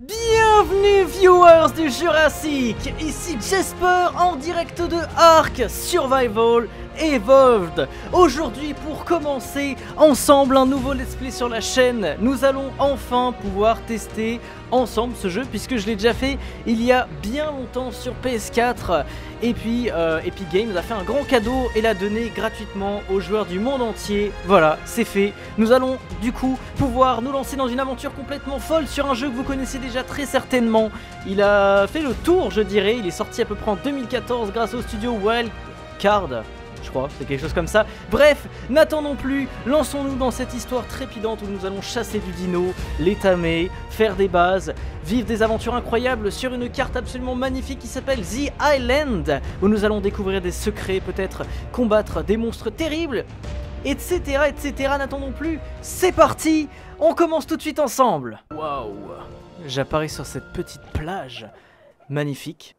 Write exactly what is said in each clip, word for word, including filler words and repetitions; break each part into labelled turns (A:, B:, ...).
A: Bienvenue viewers du Jurassic, ici Jesper en direct de Ark Survival Evolved. Aujourd'hui, pour commencer ensemble un nouveau let's play sur la chaîne, nous allons enfin pouvoir tester ensemble ce jeu, puisque je l'ai déjà fait il y a bien longtemps sur P S quatre. Et puis euh, Epic Games nous a fait un grand cadeau et l'a donné gratuitement aux joueurs du monde entier. Voilà, c'est fait. Nous allons du coup pouvoir nous lancer dans une aventure complètement folle sur un jeu que vous connaissez déjà très certainement. Il a fait le tour, je dirais. Il est sorti à peu près en deux mille quatorze grâce au studio Wildcard, je crois, c'est quelque chose comme ça. Bref, n'attendons plus, lançons-nous dans cette histoire trépidante où nous allons chasser du dino, les tamer, faire des bases, vivre des aventures incroyables sur une carte absolument magnifique qui s'appelle The Island, où nous allons découvrir des secrets, peut-être combattre des monstres terribles, etc, et cetera. N'attendons plus, c'est parti, on commence tout de suite ensemble. Waouh, j'apparais sur cette petite plage magnifique.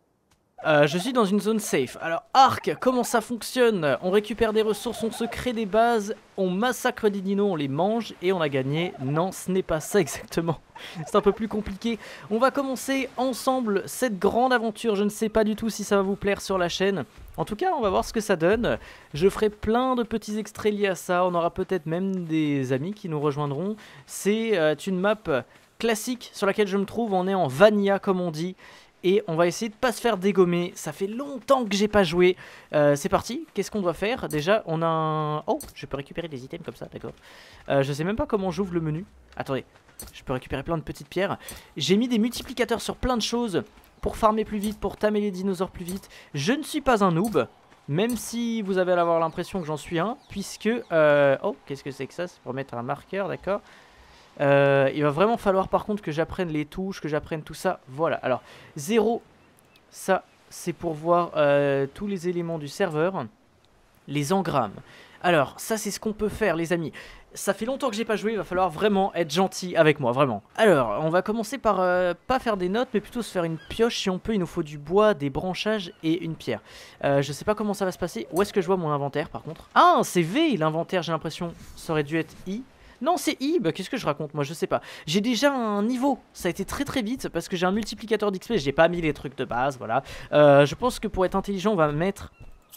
A: Euh, je suis dans une zone safe. Alors Ark, comment ça fonctionne? On récupère des ressources, on se crée des bases, on massacre des dinos, on les mange et on a gagné. Non, ce n'est pas ça exactement. C'est un peu plus compliqué. On va commencer ensemble cette grande aventure. Je ne sais pas du tout si ça va vous plaire sur la chaîne. En tout cas, on va voir ce que ça donne. Je ferai plein de petits extraits liés à ça. On aura peut-être même des amis qui nous rejoindront. C'est euh, une map classique sur laquelle je me trouve. On est en vanilla comme on dit. Et on va essayer de pas se faire dégommer. Ça fait longtemps que j'ai pas joué. euh, C'est parti, qu'est-ce qu'on doit faire? Déjà on a un... Oh, je peux récupérer des items comme ça, d'accord. euh, Je sais même pas comment j'ouvre le menu. Attendez, je peux récupérer plein de petites pierres. J'ai mis des multiplicateurs sur plein de choses pour farmer plus vite, pour tamer les dinosaures plus vite. Je ne suis pas un noob, même si vous avez à avoir l'impression que j'en suis un. Puisque... Euh... Oh, qu'est-ce que c'est que ça? C'est pour mettre un marqueur, d'accord. Euh, il va vraiment falloir par contre que j'apprenne les touches, que j'apprenne tout ça. Voilà, alors zéro, ça c'est pour voir euh, tous les éléments du serveur. Les engrammes. Alors ça c'est ce qu'on peut faire les amis. Ça fait longtemps que j'ai pas joué, il va falloir vraiment être gentil avec moi, vraiment. Alors on va commencer par euh, pas faire des notes mais plutôt se faire une pioche si on peut. Il nous faut du bois, des branchages et une pierre. euh, Je sais pas comment ça va se passer. Où est-ce que je vois mon inventaire par contre? Ah c'est V l'inventaire, j'ai l'impression. Ça aurait dû être I. Non c'est I, bah, qu'est-ce que je raconte moi, je sais pas. J'ai déjà un niveau, ça a été très très vite parce que j'ai un multiplicateur d'X P, j'ai pas mis les trucs de base, voilà. euh, Je pense que pour être intelligent on va mettre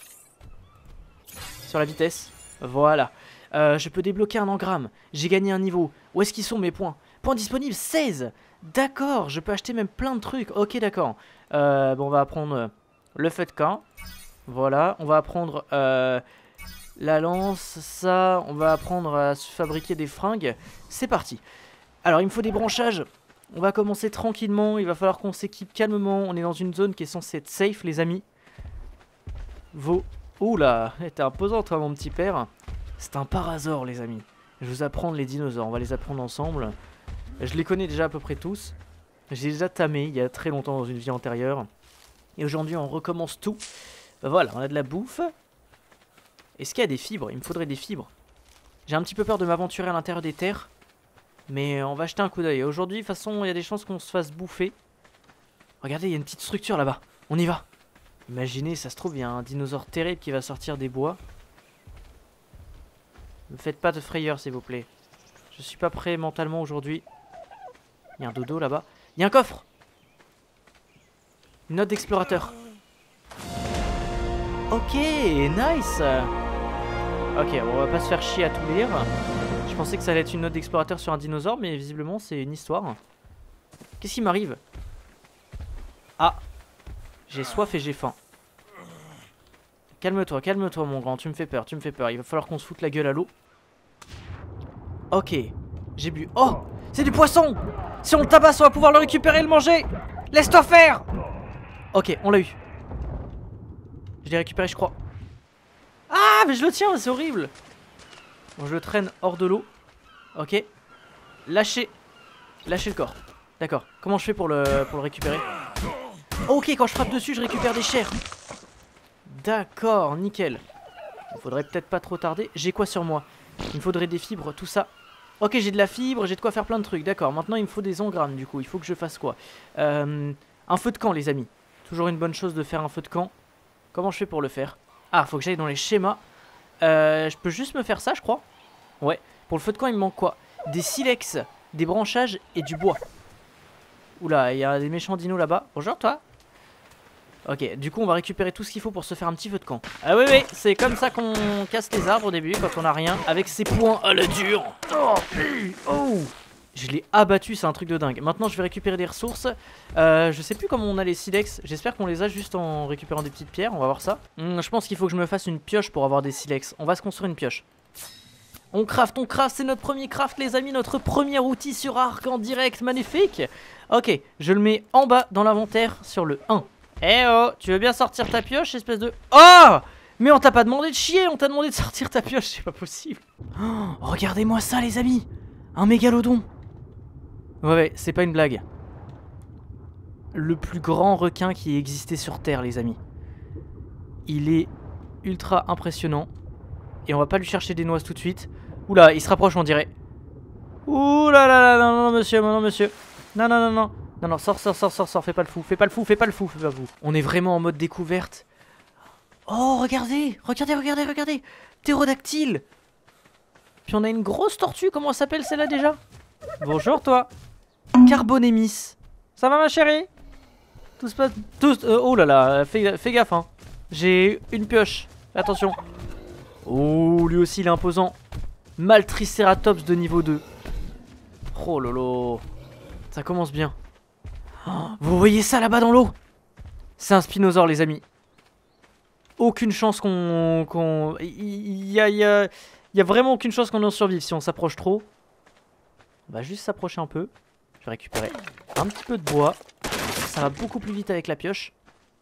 A: sur la vitesse, voilà. euh, Je peux débloquer un engramme, j'ai gagné un niveau. Où est-ce qu'ils sont mes points? Points disponibles, seize. D'accord, je peux acheter même plein de trucs, ok d'accord. euh, Bon on va apprendre le feu de camp. Voilà, on va apprendre... Euh, la lance, ça, on va apprendre à se fabriquer des fringues. C'est parti. Alors il me faut des branchages. On va commencer tranquillement, il va falloir qu'on s'équipe calmement. On est dans une zone qui est censée être safe les amis. Vos... Oula, t'es imposant toi mon petit père. C'est un parasaure les amis. Je vais vous apprendre les dinosaures, on va les apprendre ensemble. Je les connais déjà à peu près tous. J'ai déjà tamé il y a très longtemps dans une vie antérieure. Et aujourd'hui on recommence tout. Ben voilà, on a de la bouffe. Est-ce qu'il y a des fibres? Il me faudrait des fibres. J'ai un petit peu peur de m'aventurer à l'intérieur des terres. Mais on va jeter un coup d'œil. Aujourd'hui, de toute façon, il y a des chances qu'on se fasse bouffer. Regardez, il y a une petite structure là-bas. On y va. Imaginez, ça se trouve, il y a un dinosaure terrible qui va sortir des bois. Ne me faites pas de frayeur, s'il vous plaît. Je suis pas prêt mentalement aujourd'hui. Il y a un dodo là-bas. Il y a un coffre. Une note d'explorateur. Ok, nice. Ok, on va pas se faire chier à tout lire. Je pensais que ça allait être une note d'explorateur sur un dinosaure, mais visiblement c'est une histoire. Qu'est-ce qui m'arrive? Ah, j'ai soif et j'ai faim. Calme-toi, calme-toi mon grand, tu me fais peur, tu me fais peur. Il va falloir qu'on se foute la gueule à l'eau. Ok, j'ai bu. Oh, c'est du poisson. Si on le tabasse, on va pouvoir le récupérer et le manger. Laisse-toi faire. Ok, on l'a eu. Je l'ai récupéré je crois. Ah mais je le tiens, c'est horrible. Bon je le traîne hors de l'eau. Ok. Lâchez. Lâchez le corps. D'accord. Comment je fais pour le, pour le récupérer? Ok, quand je frappe dessus je récupère des chairs. D'accord, nickel. Il faudrait peut-être pas trop tarder. J'ai quoi sur moi? Il me faudrait des fibres, tout ça. Ok, j'ai de la fibre, j'ai de quoi faire plein de trucs. D'accord, maintenant il me faut des engrammes du coup. Il faut que je fasse quoi? euh, Un feu de camp les amis. Toujours une bonne chose de faire un feu de camp. Comment je fais pour le faire? Ah, faut que j'aille dans les schémas. Euh, je peux juste me faire ça, je crois. Ouais. Pour le feu de camp, il me manque quoi? Des silex, des branchages et du bois. Oula, il y a des méchants dinos là-bas. Bonjour toi. Ok, du coup on va récupérer tout ce qu'il faut pour se faire un petit feu de camp. Ah oui oui, c'est comme ça qu'on casse les arbres au début quand on a rien. Avec ses poings à la dure. Oh, oh. Je l'ai abattu, c'est un truc de dingue. Maintenant je vais récupérer des ressources. euh, Je sais plus comment on a les silex. J'espère qu'on les a juste en récupérant des petites pierres. On va voir ça. hum, Je pense qu'il faut que je me fasse une pioche pour avoir des silex. On va se construire une pioche. On craft, on craft, c'est notre premier craft les amis. Notre premier outil sur Ark en direct, magnifique. Ok, je le mets en bas dans l'inventaire sur le un. Eh oh, tu veux bien sortir ta pioche, espèce de... Oh! Mais on t'a pas demandé de chier, on t'a demandé de sortir ta pioche, c'est pas possible. Oh, regardez-moi ça les amis. Un mégalodon. Ouais, ouais, c'est pas une blague. Le plus grand requin qui ait existé sur Terre, les amis. Il est ultra impressionnant. Et on va pas lui chercher des noix tout de suite. Oula, il se rapproche, on dirait. Ouh là là là, non, non, monsieur, non, monsieur. Non, non, non, non. Non, non, sors, sors, sors, sors, sors, fais pas le fou, fais pas le fou, fais pas le fou, fais pas le fou. On est vraiment en mode découverte. Oh, regardez, regardez, regardez, regardez. Ptérodactyle. Puis on a une grosse tortue, comment s'appelle celle-là déjà? Bonjour toi. Carbonémis. Ça va ma chérie? Tout se passe... Tout... Euh, oh là là, fais, fais gaffe hein. J'ai une pioche, attention. Oh, lui aussi il est imposant. Maltriceratops de niveau deux. Oh lolo. Ça commence bien. Oh, vous voyez ça là-bas dans l'eau? C'est un spinosaure les amis. Aucune chance qu'on... qu'on... Il y a, il y, a, il y a vraiment aucune chance qu'on en survive si on s'approche trop. On va juste s'approcher un peu. Je vais récupérer un petit peu de bois. Ça va beaucoup plus vite avec la pioche.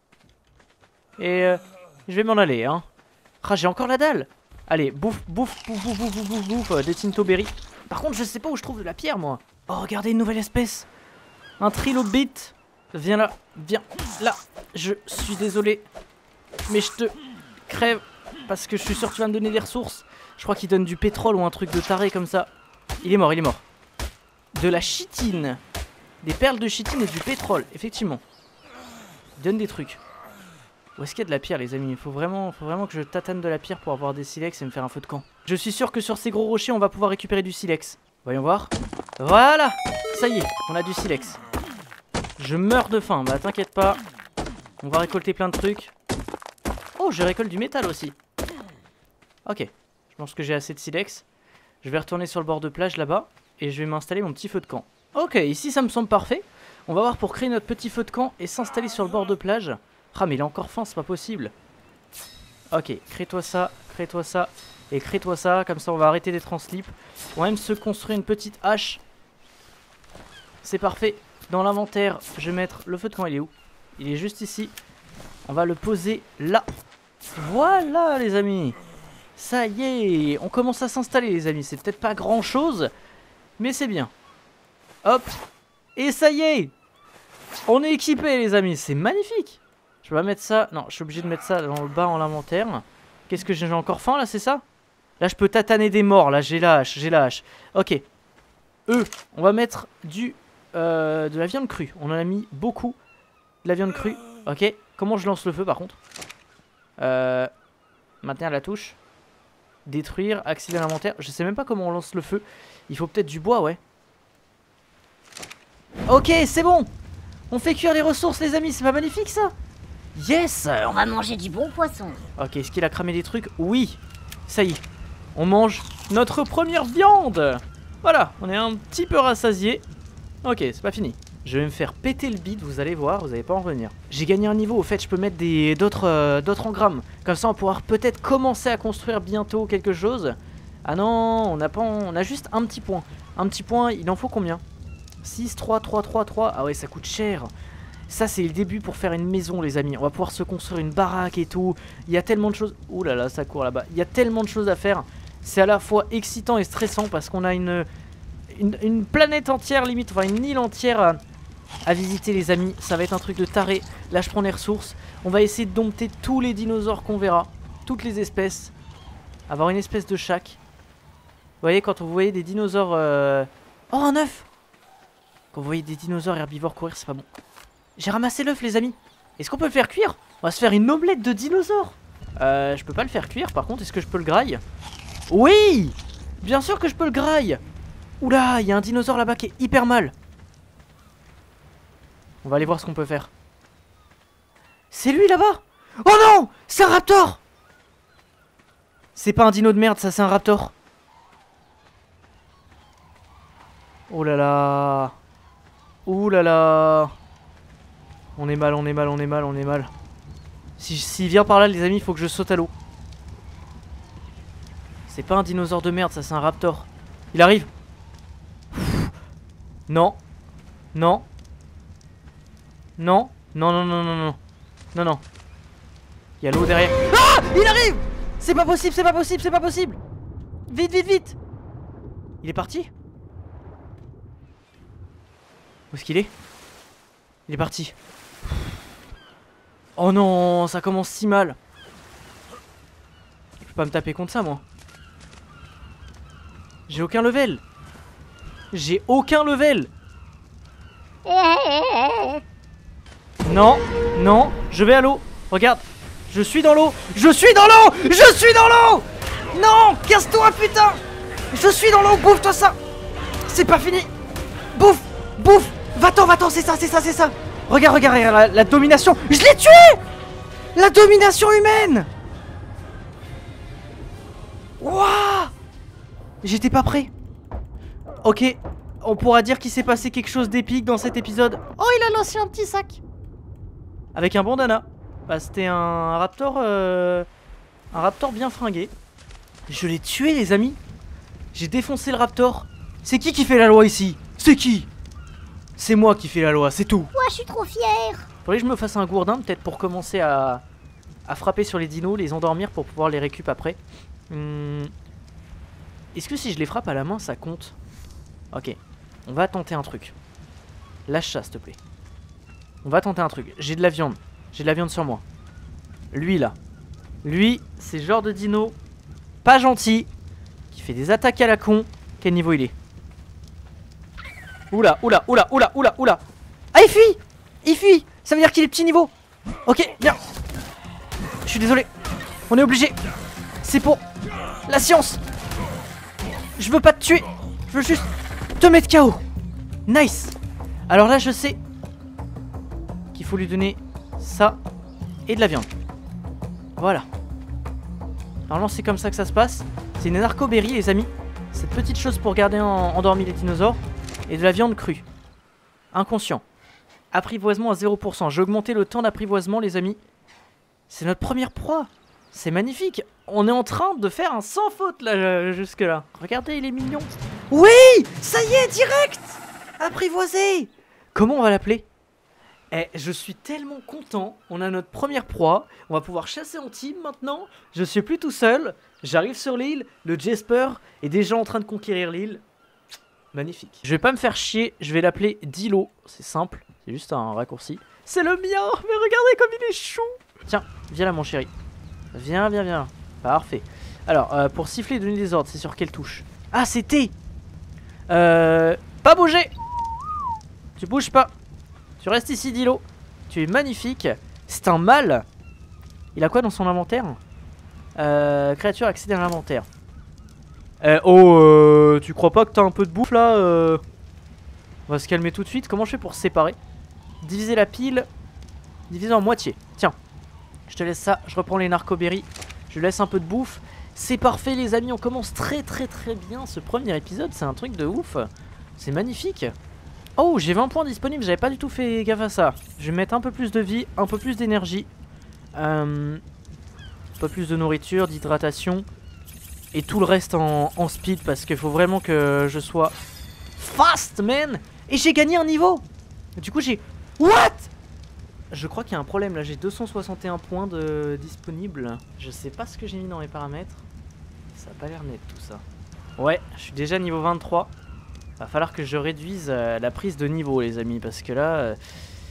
A: Et euh, je vais m'en aller hein. Ah, j'ai encore la dalle. Allez, bouffe, bouffe, bouffe, bouffe, bouffe, bouffe, bouffe, euh, des tinto berry. Par contre, je sais pas où je trouve de la pierre, moi. Oh, regardez, une nouvelle espèce. Un trilobite. Viens là, viens là. Je suis désolé, mais je te crève parce que je suis sûr que tu vas me donner des ressources. Je crois qu'il donne du pétrole ou un truc de taré comme ça. Il est mort, il est mort. De la chitine. Des perles de chitine et du pétrole, effectivement. Il donne des trucs. Où est-ce qu'il y a de la pierre les amis? Il faut vraiment, faut vraiment que je tatane de la pierre pour avoir des silex et me faire un feu de camp. Je suis sûr que sur ces gros rochers on va pouvoir récupérer du silex. Voyons voir. Voilà. Ça y est, on a du silex. Je meurs de faim, bah t'inquiète pas. On va récolter plein de trucs. Oh, je récolte du métal aussi. Ok, je pense que j'ai assez de silex. Je vais retourner sur le bord de plage là-bas. Et je vais m'installer mon petit feu de camp. Ok, ici ça me semble parfait. On va voir pour créer notre petit feu de camp et s'installer sur le bord de plage. Ah mais il est encore faim, c'est pas possible. Ok, crée-toi ça, crée-toi ça et crée-toi ça. Comme ça on va arrêter d'être en slip. On va même se construire une petite hache. C'est parfait. Dans l'inventaire, je vais mettre le feu de camp, il est où? Il est juste ici. On va le poser là. Voilà les amis. Ça y est, on commence à s'installer les amis. C'est peut-être pas grand chose, mais c'est bien. Hop. Et ça y est. On est équipé les amis, c'est magnifique. Je vais mettre ça, non je suis obligé de mettre ça dans le bas en l'inventaire. Qu'est-ce que j'ai encore faim là, c'est ça? Là je peux tataner des morts, là j'ai la hache, j'ai la hache. Ok. Eux, on va mettre du euh, de la viande crue. On en a mis beaucoup de la viande crue. Ok. Comment je lance le feu par contre? euh, Maintenir la touche. Détruire, accélérer l'inventaire. Je sais même pas comment on lance le feu. Il faut peut-être du bois, ouais. Ok, c'est bon. On fait cuire les ressources les amis, c'est pas magnifique ça? Yes.
B: On va manger du bon poisson.
A: Ok, est-ce qu'il a cramé des trucs? Oui. Ça y est. On mange notre première viande. Voilà, on est un petit peu rassasié. Ok, c'est pas fini. Je vais me faire péter le bide, vous allez voir, vous allez pas en revenir. J'ai gagné un niveau, au fait, je peux mettre des d'autres euh, d'autres engrammes. Comme ça, on pourra peut-être commencer à construire bientôt quelque chose. Ah non, on a pas, on a juste un petit point. Un petit point, il en faut combien? Six, trois, trois, trois, trois. Ah ouais, ça coûte cher. Ça, c'est le début pour faire une maison, les amis. On va pouvoir se construire une baraque et tout. Il y a tellement de choses. Ouh là là, ça court là-bas. Il y a tellement de choses à faire. C'est à la fois excitant et stressant parce qu'on a une, une, une planète entière, limite, enfin une île entière à, à visiter, les amis. Ça va être un truc de taré. Là, je prends les ressources. On va essayer de dompter tous les dinosaures qu'on verra. Toutes les espèces. Avoir une espèce de chaque. Vous voyez, quand vous voyez des dinosaures... Euh... Oh, un œuf! Quand vous voyez des dinosaures herbivores courir, c'est pas bon. J'ai ramassé l'œuf, les amis. Est-ce qu'on peut le faire cuire? On va se faire une omelette de dinosaures. Euh, je peux pas le faire cuire, par contre, est-ce que je peux le graille? Oui! Bien sûr que je peux le graille. Oula, il y a un dinosaure là-bas qui est hyper mal. On va aller voir ce qu'on peut faire. C'est lui là-bas. Oh non, c'est un raptor. C'est pas un dino de merde, ça c'est un raptor. Oh là là. Ouh là là. On est mal, on est mal, on est mal, on est mal. Si, s'il vient par là les amis, il faut que je saute à l'eau. C'est pas un dinosaure de merde, ça c'est un raptor. Il arrive. Non. Non. Non. Non, non, non, non, non. Non, non. Il y a l'eau derrière. Ah! Il arrive! C'est pas possible, c'est pas possible, c'est pas possible! Vite, vite, vite! Il est parti? Où est-ce qu'il est? Il est parti. Oh non, ça commence si mal. Je peux pas me taper contre ça, moi. J'ai aucun level. J'ai aucun level. Non, non, je vais à l'eau. Regarde, je suis dans l'eau. Je suis dans l'eau. Je suis dans l'eau. Non, casse-toi, putain. Je suis dans l'eau, bouffe-toi ça. C'est pas fini. Bouffe, bouffe. Va-t'en, va-t'en, c'est ça, c'est ça, c'est ça. Regarde, regarde, regarde, la, la domination. Je l'ai tué. La domination humaine. Wouah. J'étais pas prêt. Ok, on pourra dire qu'il s'est passé quelque chose d'épique dans cet épisode. Oh, il a lancé un petit sac. Avec un bandana. Bah, c'était un raptor... Euh, un raptor bien fringué. Je l'ai tué, les amis. J'ai défoncé le raptor. C'est qui qui fait la loi ici? C'est qui? C'est moi qui fais la loi, c'est tout.
B: Moi, je suis trop fière.
A: Faudrait que je me fasse un gourdin, peut-être pour commencer à... à frapper sur les dinos, les endormir pour pouvoir les récup après. Hum... Est-ce que si je les frappe à la main, ça compte? Ok, on va tenter un truc. Lâche ça, s'il te plaît. On va tenter un truc. J'ai de la viande. J'ai de la viande sur moi. Lui, là. Lui, c'est le genre de dino pas gentil, qui fait des attaques à la con. Quel niveau il est? Oula, oula, oula, oula, oula, oula. Ah, il fuit. Il fuit. Ça veut dire qu'il est petit niveau. Ok, bien. Je suis désolé. On est obligé. C'est pour la science. Je veux pas te tuer. Je veux juste te mettre K O. Nice. Alors là, je sais qu'il faut lui donner ça et de la viande. Voilà. Normalement, c'est comme ça que ça se passe. C'est une narcoberry, les amis. Cette petite chose pour garder en endormi les dinosaures. Et de la viande crue. Inconscient. Apprivoisement à zéro pour cent. J'ai augmenté le temps d'apprivoisement, les amis. C'est notre première proie. C'est magnifique. On est en train de faire un sans faute là, jusque là. Regardez, il est mignon. Oui, ça y est, direct. Apprivoisé. Comment on va l'appeler? Eh, je suis tellement content. On a notre première proie. On va pouvoir chasser en team maintenant. Je suis plus tout seul. J'arrive sur l'île. Le Jesper est déjà en train de conquérir l'île. Magnifique. Je vais pas me faire chier. Je vais l'appeler Dilo. C'est simple. C'est juste un raccourci. C'est le mien. Mais regardez comme il est chou. Tiens, viens là mon chéri. Viens, viens, viens. Parfait. Alors, euh, pour siffler et donner des ordres, c'est sur quelle touche? Ah, c'est T. Euh... Pas bouger. Tu bouges pas. Tu restes ici, Dilo. Tu es magnifique. C'est un mâle. Il a quoi dans son inventaire? euh, Créature accéder à l'inventaire. Eh oh, euh, tu crois pas que t'as un peu de bouffe là euh... On va se calmer tout de suite. Comment je fais pour se séparer? Diviser la pile. Diviser en moitié. Tiens. Je te laisse ça. Je reprends les narcoberries. Je laisse un peu de bouffe. C'est parfait les amis. On commence très très très bien ce premier épisode. C'est un truc de ouf. C'est magnifique. Oh, j'ai vingt points disponibles. J'avais pas du tout fait gaffe à ça. Je vais mettre un peu plus de vie. Un peu plus d'énergie. Euh, un peu plus de nourriture, d'hydratation. Et tout le reste en, en speed. Parce qu'il faut vraiment que je sois fast man. Et j'ai gagné un niveau. Du coup j'ai... What? Je crois qu'il y a un problème là, j'ai deux cent soixante et un points de disponibles. Je sais pas ce que j'ai mis dans les paramètres. Ça a pas l'air net tout ça. Ouais, je suis déjà niveau vingt-trois. Va falloir que je réduise euh, la prise de niveau les amis. Parce que là, euh,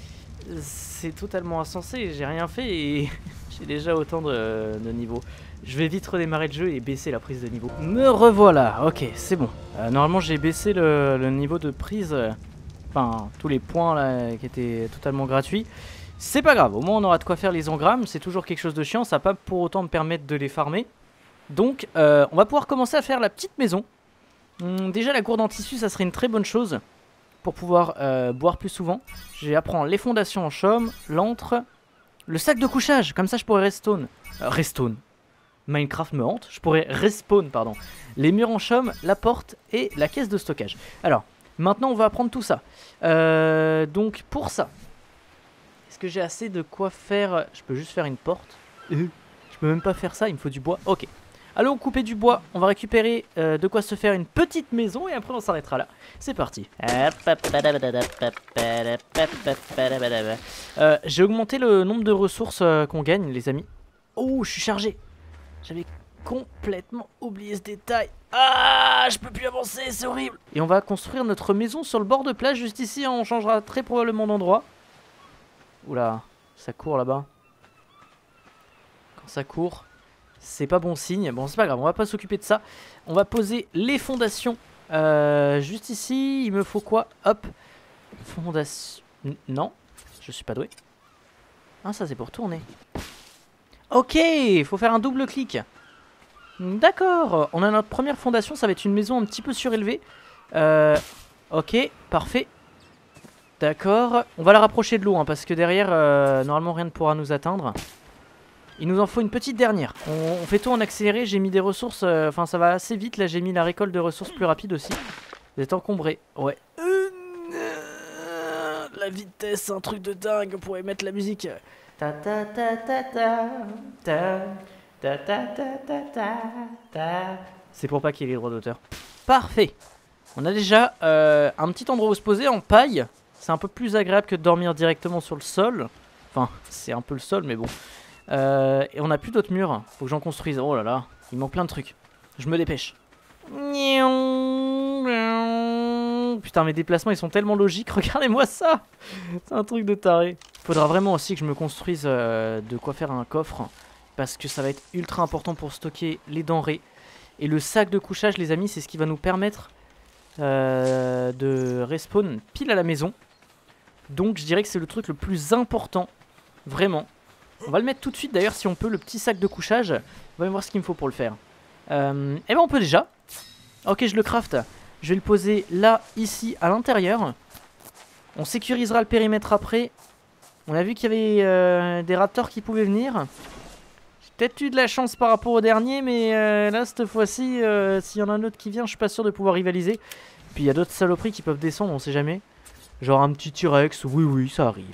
A: c'est totalement insensé. J'ai rien fait et j'ai déjà autant de, de niveau. Je vais vite redémarrer le jeu et baisser la prise de niveau. Me revoilà, ok, c'est bon. Euh, normalement j'ai baissé le, le niveau de prise. Euh, enfin, tous les points là qui étaient totalement gratuits. C'est pas grave, au moins on aura de quoi faire les engrammes. C'est toujours quelque chose de chiant, ça va pas pour autant me permettre de les farmer. Donc euh, on va pouvoir commencer à faire la petite maison. hum, Déjà la gourde en tissu ça serait une très bonne chose. pour pouvoir euh, boire plus souvent. Je vais apprendre les fondations en chaume, l'antre, le sac de couchage. Comme ça, je pourrais respawn. Euh, respawn. Minecraft me hante. Je pourrais respawn, pardon. Les murs en chaume, la porte et la caisse de stockage. Alors, maintenant, on va apprendre tout ça. Euh, donc, pour ça, est-ce que j'ai assez de quoi faire? Je peux juste faire une porte. Euh, je peux même pas faire ça, il me faut du bois. Ok. Allons couper du bois, on va récupérer euh, de quoi se faire une petite maison et après on s'arrêtera là. C'est parti. Euh, j'ai augmenté le nombre de ressources euh, qu'on gagne, les amis. Oh, je suis chargé. J'avais complètement oublié ce détail. Ah, je peux plus avancer, c'est horrible. Et on va construire notre maison sur le bord de plage, juste ici. On changera très probablement d'endroit. Oula, ça court là-bas. Quand ça court... c'est pas bon signe. Bon, c'est pas grave, on va pas s'occuper de ça. On va poser les fondations. Euh, juste ici, il me faut quoi? Hop. Fondation... Non, je suis pas doué. Ah, ça c'est pour tourner. Ok, il faut faire un double clic. D'accord, on a notre première fondation. Ça va être une maison un petit peu surélevée. Euh, ok, parfait. D'accord, on va la rapprocher de l'eau hein, parce que derrière, euh, normalement rien ne pourra nous atteindre. Il nous en faut une petite dernière. On, on fait tout en accéléré. J'ai mis des ressources. Enfin, euh, ça va assez vite. Là, j'ai mis la récolte de ressources plus rapide aussi. Vous êtes encombré. Ouais. Euh, euh, la vitesse, c'est un truc de dingue. On pourrait mettre la musique. Ta ta ta ta ta ta ta ta ta ta ta. C'est pour pas qu'il y ait les droits d'auteur. Parfait. On a déjà euh, un petit endroit où se poser en paille. C'est un peu plus agréable que de dormir directement sur le sol. Enfin, c'est un peu le sol, mais bon. Euh, et on n'a plus d'autres murs. Faut que j'en construise. Oh là là, il manque plein de trucs. Je me dépêche. Putain, mes déplacements ils sont tellement logiques. Regardez-moi ça. C'est un truc de taré. Faudra vraiment aussi que je me construise euh, de quoi faire un coffre. Parce que ça va être ultra important pour stocker les denrées. Et le sac de couchage, les amis, c'est ce qui va nous permettre euh, de respawn pile à la maison. Donc je dirais que c'est le truc le plus important. Vraiment. On va le mettre tout de suite d'ailleurs si on peut, le petit sac de couchage. On va voir ce qu'il me faut pour le faire. Euh, et ben on peut déjà. Ok, je le craft. Je vais le poser là, ici, à l'intérieur. On sécurisera le périmètre après. On a vu qu'il y avait euh, des raptors qui pouvaient venir. J'ai peut-être eu de la chance par rapport au dernier, mais euh, là cette fois-ci, euh, s'il y en a un autre qui vient, je suis pas sûr de pouvoir rivaliser. Puis il y a d'autres saloperies qui peuvent descendre, on sait jamais. Genre un petit T-Rex, oui oui, ça arrive.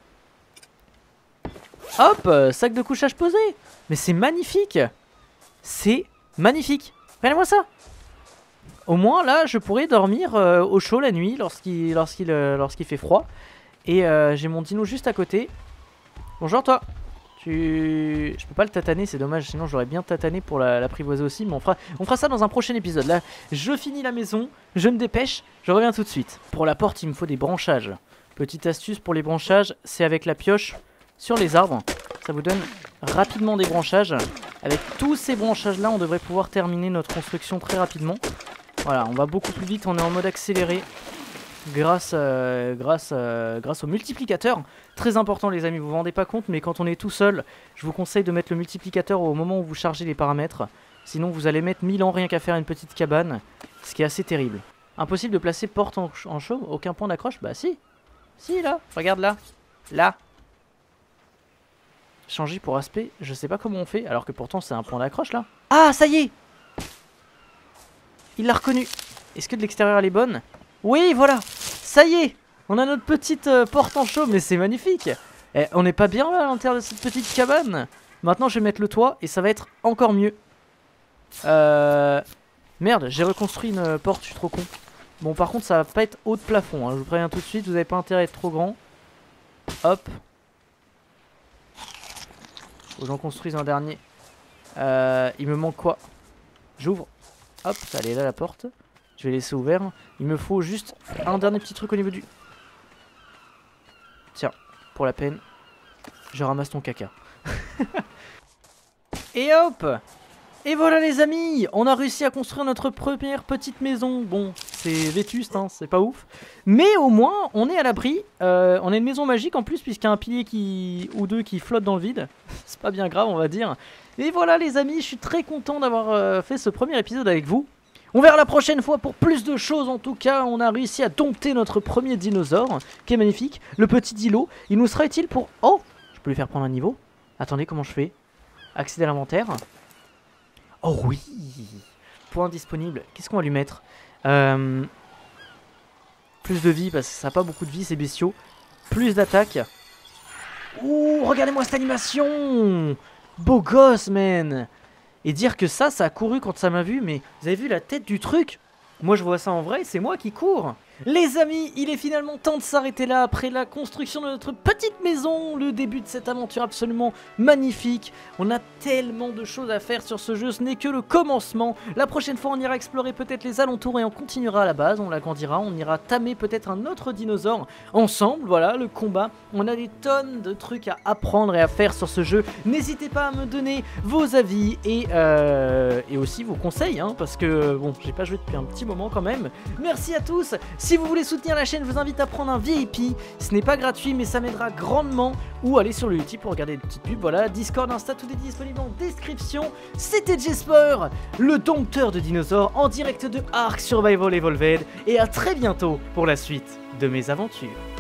A: Hop, euh, sac de couchage posé. Mais c'est magnifique. C'est magnifique. Regardez-moi ça. Au moins là, je pourrais dormir euh, au chaud la nuit lorsqu'il lorsqu'il euh, lorsqu'il fait froid. Et euh, j'ai mon dino juste à côté. Bonjour toi. Tu... Je peux pas le tataner, c'est dommage. Sinon j'aurais bien tatané pour l'apprivoiser aussi. Mais on fera, on fera ça dans un prochain épisode. Là, je finis la maison. Je me dépêche. Je reviens tout de suite. Pour la porte, il me faut des branchages. Petite astuce pour les branchages, c'est avec la pioche sur les arbres. Ça vous donne rapidement des branchages. Avec tous ces branchages là, on devrait pouvoir terminer notre construction très rapidement. Voilà, on va beaucoup plus vite, on est en mode accéléré. Grâce, euh, grâce, euh, grâce au multiplicateur. Très important les amis, vous vous rendez pas compte, mais quand on est tout seul, je vous conseille de mettre le multiplicateur au moment où vous chargez les paramètres. Sinon vous allez mettre mille ans rien qu'à faire une petite cabane. Ce qui est assez terrible. Impossible de placer porte en, en chaume, aucun point d'accroche. Bah si, si là, regarde là, là. Changer pour aspect, je sais pas comment on fait, alors que pourtant c'est un point d'accroche là. Ah, ça y est! Il l'a reconnu. Est-ce que de l'extérieur elle est bonne? Oui, voilà! Ça y est! On a notre petite euh, porte en chaume, mais c'est magnifique! Eh, on n'est pas bien là à l'intérieur de cette petite cabane? Maintenant je vais mettre le toit et ça va être encore mieux. Euh... Merde, j'ai reconstruit une porte, je suis trop con. Bon, par contre ça va pas être haut de plafond, hein. Je vous préviens tout de suite, vous n'avez pas intérêt à être trop grand. Hop. Faut que j'en construise un dernier. Euh, il me manque quoi? J'ouvre. Hop, elle est là la porte. Je vais laisser ouvert. Il me faut juste un dernier petit truc au niveau du... Tiens, pour la peine, je ramasse ton caca. Et hop! Et voilà les amis, on a réussi à construire notre première petite maison. Bon, c'est vétuste, hein, c'est pas ouf. Mais au moins, on est à l'abri. Euh, on a une maison magique en plus, puisqu'il y a un pilier qui... ou deux qui flotte dans le vide. C'est pas bien grave, on va dire. Et voilà les amis, je suis très content d'avoir euh, fait ce premier épisode avec vous. On verra la prochaine fois pour plus de choses. En tout cas, on a réussi à dompter notre premier dinosaure, qui est magnifique. Le petit Dilo, il nous sera utile pour... Oh, je peux lui faire prendre un niveau. Attendez, comment je fais? Accéder à l'inventaire. Oh oui. Point disponible. Qu'est-ce qu'on va lui mettre? euh... Plus de vie, parce que ça n'a pas beaucoup de vie, ces bestiaux. Plus d'attaque. Ouh, regardez-moi cette animation. Beau gosse, man. Et dire que ça, ça a couru quand ça m'a vu, mais vous avez vu la tête du truc? Moi je vois ça en vrai, c'est moi qui cours. Les amis, il est finalement temps de s'arrêter là après la construction de notre petite maison, le début de cette aventure absolument magnifique. On a tellement de choses à faire sur ce jeu, ce n'est que le commencement. La prochaine fois on ira explorer peut-être les alentours et on continuera à la base, on l'agrandira, on ira tamer peut-être un autre dinosaure ensemble, voilà le combat. On a des tonnes de trucs à apprendre et à faire sur ce jeu. N'hésitez pas à me donner vos avis et, euh, et aussi vos conseils, hein, parce que bon, j'ai pas joué depuis un petit moment quand même. Merci à tous. Si vous voulez soutenir la chaîne, je vous invite à prendre un V I P. Ce n'est pas gratuit, mais ça m'aidera grandement. Ou aller sur le YouTube pour regarder des petites pubs. Voilà, Discord, Insta, tout est disponible en description. C'était Jesper, le dompteur de dinosaures, en direct de Ark Survival Evolved. Et à très bientôt pour la suite de mes aventures.